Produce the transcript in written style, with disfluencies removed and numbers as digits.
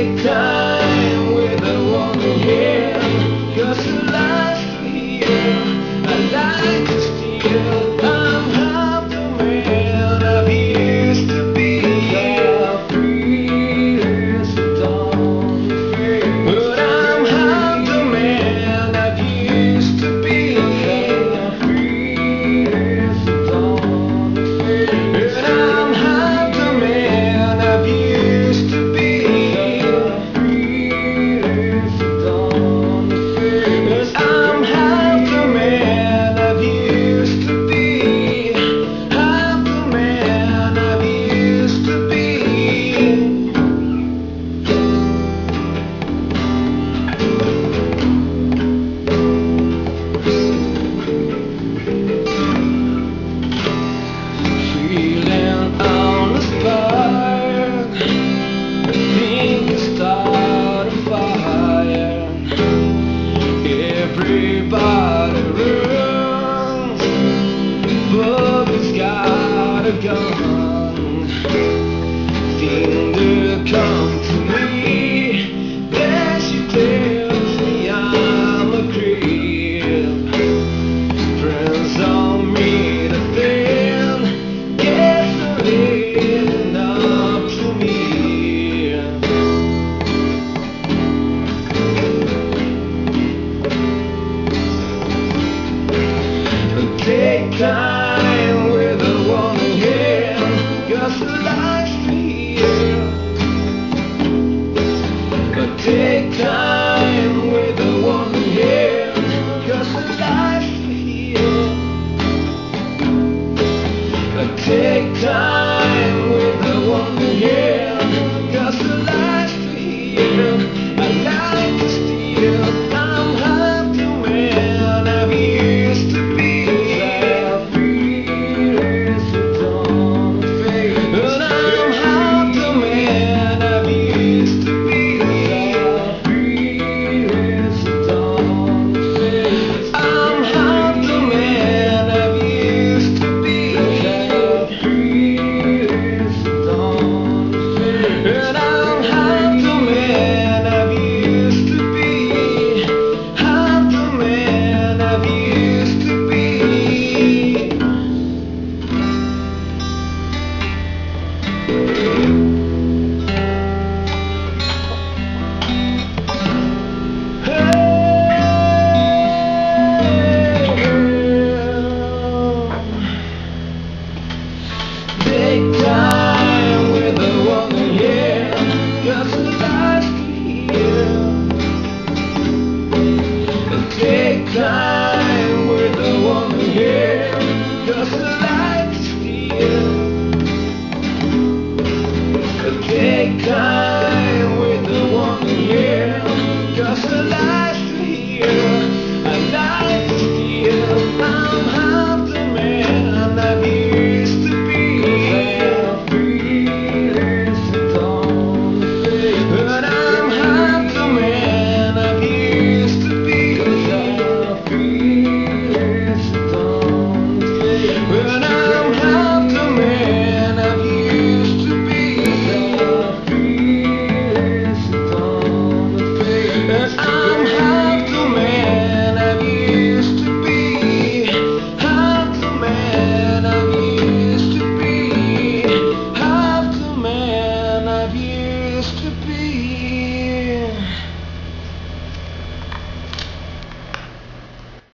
take time with the one hand, 'cause the life's here. I like to steal. I'm half the man I used to be. Free as the dawn, but I'm half the man I used to be. Free as the dawn, but I'm half the man I used to be. Free as the dawn, 'cause I'm half the man I used to be. Half the man I used to be. Feeling on the spark, think I start a fire. Everybody runs, Bubby's got a gun. Think to come to me, then she tells me I'm a creep. Friends on me to thin, guess they're living up to me. Take time with the one hand, 'cause the life's here. Take time with the one hand, 'cause the life's here. Take time with the one hand, 'cause the life's here.